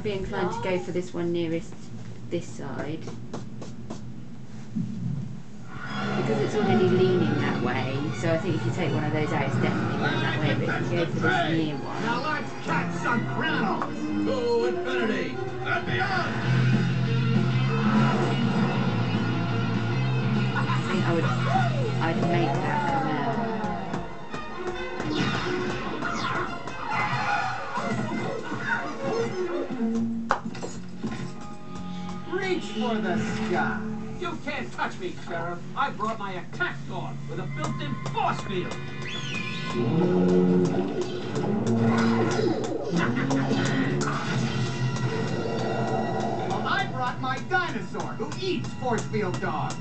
I'd be inclined to go for this one nearest this side. Because it's already leaning that way, so I think if you take one of those out, it's definitely going that way, but if you go for this near one... Now let's catch some criminals! To infinity and beyond! I think I'd make that come out. Reach for the sky! You can't touch me, Sheriff. I brought my attack dog with a built-in force field. Well, I brought my dinosaur who eats force field dogs.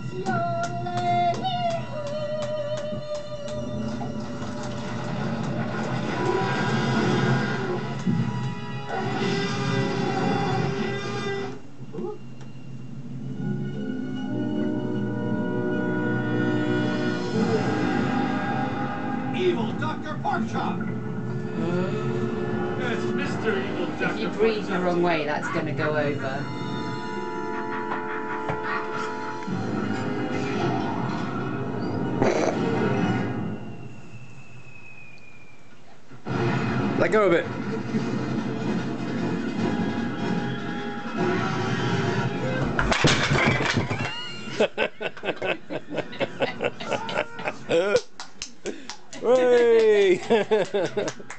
Evil Dr. Porkchop! It's Mr. Evil Dr. If you breathe the wrong way, that's going to go over. Let go of it. Hooray!